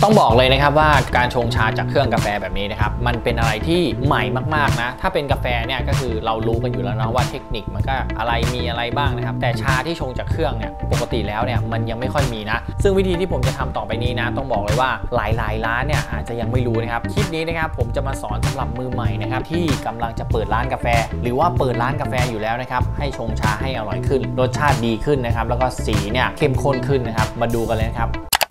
ต้องบอกเลยนะครับว่าการชงชาจากเครื่องกาแฟแบบนี้นะครับมันเป็นอะไรที่ใหม่มากๆนะถ้าเป็นกาแฟเนี่ยก็คือเรารู้กันอยู่แล้วนะว่าเทคนิคมันก็อะไรมีอะไรบ้างนะครับแต่ชาที่ชงจากเครื่องเนี่ยปกติแล้วเนี่ยมันยังไม่ค่อยมีนะซึ่งวิธีที่ผมจะทำต่อไปนี้นะต้องบอกเลยว่าหลายร้านเนี่ยอาจจะยังไม่รู้นะครับคลิปนี้นะครับผมจะมาสอนสำหรับมือใหม่นะครับที่กำลังจะเปิดร้านกาแฟหรือว่าเปิดร้านกาแฟอยู่แล้วนะครับให้ชงชาให้อร่อยขึ้นรสชาติดีขึ้นนะครับแล้วก็สีเนี่ยเข้มข้นขึ้นนะครับมาดูกันเลยนะครับ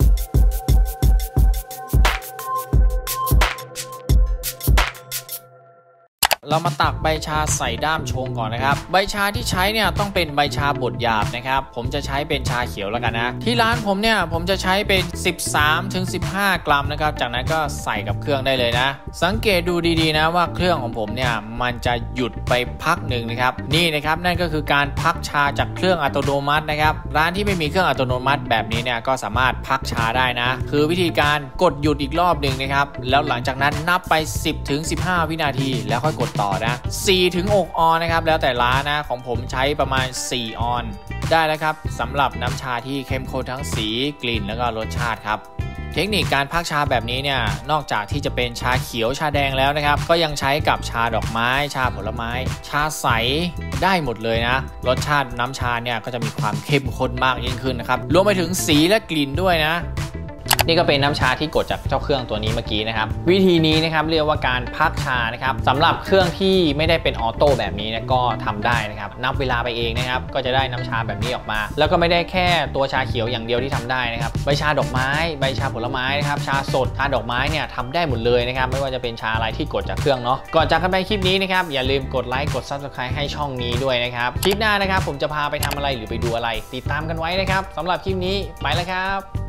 เรามาตักใบชาใส่ด้ามชงก่อนนะครับใบชาที่ใช้เนี่ยต้องเป็นใบชาบดหยาบนะครับผมจะใช้เป็นชาเขียวแล้วกันนะที่ร้านผมเนี่ยผมจะใช้เป็น13-15 กรัมนะครับจากนั้นก็ใส่กับเครื่องได้เลยนะสังเกตดูดีๆนะว่าเครื่องของผมเนี่ยมันจะหยุดไปพักหนึ่งนะครับนี่นะครับนั่นก็คือการพักชาจากเครื่องอัตโนมัตินะครับร้านที่ไม่มีเครื่องอัตโนมัติแบบนี้เนี่ยก็สามารถพักชาได้นะคือวิธีการกดหยุดอีกรอบหนึ่งนะครับแล้วหลังจากนั้นนับไป 10-15 วินาทีแล้วค่อยกดต่อนะ 4-6 ออนนะครับแล้วแต่ร้านนะของผมใช้ประมาณ4 ออนได้แล้วครับสำหรับน้ำชาที่เข้มข้นทั้งสีกลิ่นแล้วก็รสชาติครับเทคนิคการพักชาแบบนี้เนี่ยนอกจากที่จะเป็นชาเขียวชาแดงแล้วนะครับก็ยังใช้กับชาดอกไม้ชาผลไม้ชาใสได้หมดเลยนะรสชาติน้ำชาเนี่ยก็จะมีความเข้มข้นมากยิ่งขึ้นนะครับรวมไปถึงสีและกลิ่นด้วยนะนี่ก็เป็นน้ำชาที่กดจากเจ้าเครื่องตัวนี้เมื่อกี้นะครับวิธีนี้นะครับเรียกว่าการพักชานะครับสำหรับเครื่องที่ไม่ได้เป็นออโต้แบบนี้นะก็ทำได้นะครับนับเวลาไปเองนะครับก็จะได้น้ำชาแบบนี้ออกมาแล้วก็ไม่ได้แค่ตัวชาเขียวอย่างเดียวที่ทำได้นะครับใบชาดอกไม้ใบชาผลไม้นะครับชาสดชาดอกไม้เนี่ยทำได้หมดเลยนะครับไม่ว่าจะเป็นชาอะไรที่กดจากเครื่องเนาะก่อนจากกันไปคลิปนี้นะครับอย่าลืมกดไลค์กด Subscribe ให้ช่องนี้ด้วยนะครับคลิปหน้านะครับผมจะพาไปทำอะไรหรือไปดูอะไรติดตามกันไว้นะครับสำหรับคลิปนี้ไปแล้วครับ